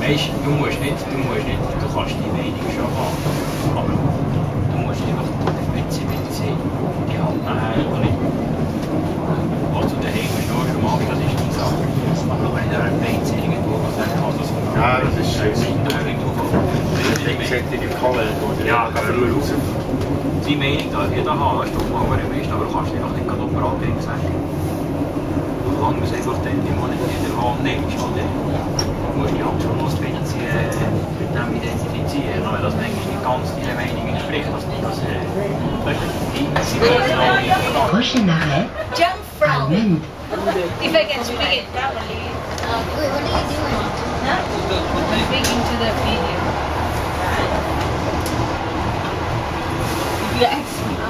Weißt du kannst die Meinung schon haben, aber du musst einfach mit zivilisieren. Die halt nachher auch nicht. Was du daheim schon machst, das ist die Sache. Aber wenn du ein PC irgendwo hast, dann kannst du das von ja, das ist schön. Ja, raus. Die Meinung darf jeder haben, das ist doch mal am besten, aber du kannst dir doch nicht gerade operativ sagen. Du kannst einfach den, die man nicht in der Hand nimmst, oder? Du musst die Angst schon ein bisschen mit dem identifizieren, weil das manchmal nicht ganz deine Meinung entspricht. Das ist Prochain arrêt, Jump from. Almend. If I can speak it properly. Wait, what are you doing? Huh? Speaking to the video. Relax.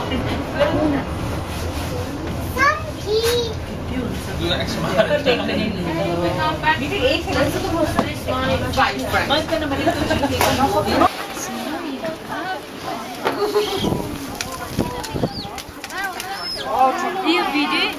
Io video?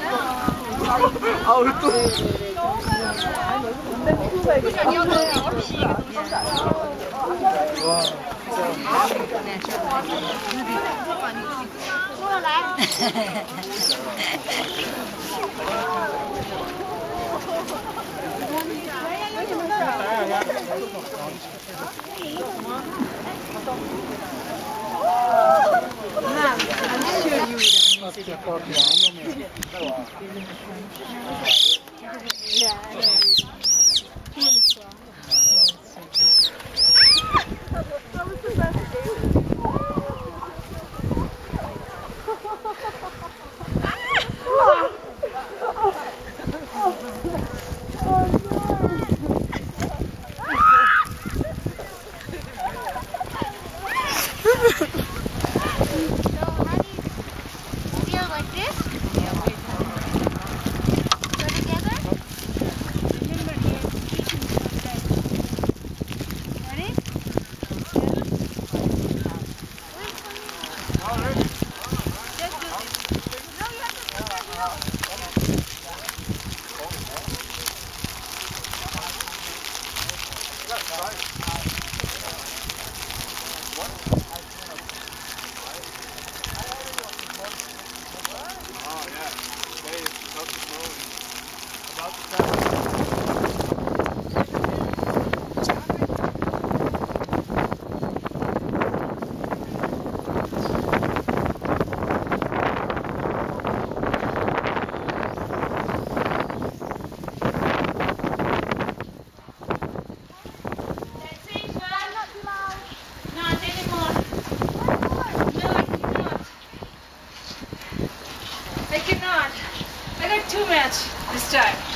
I cannot. I got too much this time.